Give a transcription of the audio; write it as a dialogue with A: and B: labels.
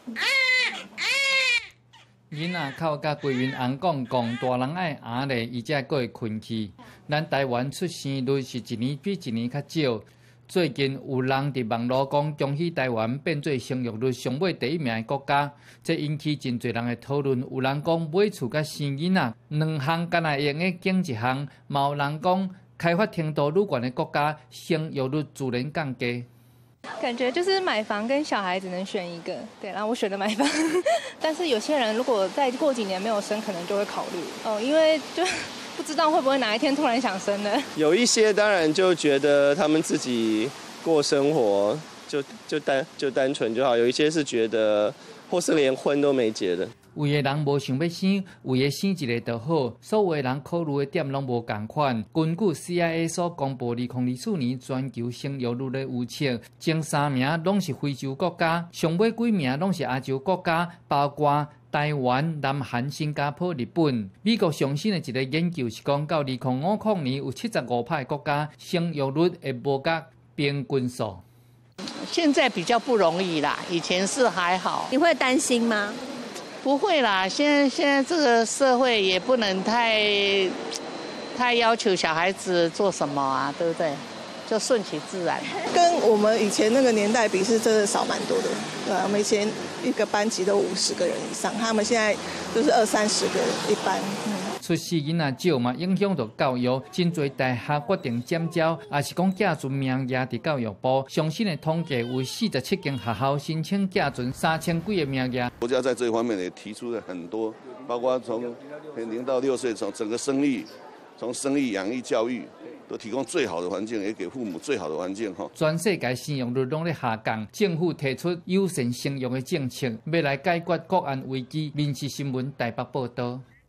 A: 囡仔靠甲规面红讲讲，大人爱压咧，伊才阁会困去。咱台湾出生率是一年比一年较少。最近有人伫网络讲，恭喜台湾变做生育率上尾第1名的国家，这引起真侪人的讨论。有人讲买厝甲生囡仔2项敢若用的拣1项，嘛有人讲开发程度愈悬的国家，生育率自然降低。
B: 感觉就是买房跟小孩只能选一个，对，然后我选了买房。但是有些人如果再过几年没有生，可能就会考虑哦，因为就不知道会不会哪一天突然想生呢？
C: 有一些当然就觉得他们自己过生活就单纯就好，有一些是觉得或是连婚都没结的。
A: 有的人无想要生，有的生一个就好。所有的人考虑的点拢无共款。根据 CIA 所公布2024年全球生育率的预测，前3名拢是非洲国家，上尾几名拢是亚洲国家，包括台湾、南韩、新加坡、日本。美国上新的一个研究是讲，到2050年有75%的国家生育率会无甲平均数。
D: 现在比较不容易啦，以前是还好。
E: 你会担心吗？
D: 不会啦，现在这个社会也不能太要求小孩子做什么啊，对不对？就顺其自然。
F: 跟我们以前那个年代比，是真的少蛮多的。对，我们以前一个班级都50个人以上，他们现在就是20-30个人一班。
A: 出世囡仔少嘛，影响到教育，真侪大学决定减招，也是讲寄存名额伫教育部。上新的统计为47间学校申请寄存3000几个名额。
G: 国家在这方面也提出了很多，包括从0到6岁，从整个生育、养育、教育。 都提供最好的环境，也给父母最好的环境哈。
A: 全世界生育率拢在下降，政府提出优先生育的政策，要来解决国安危机。民视新闻台北报道。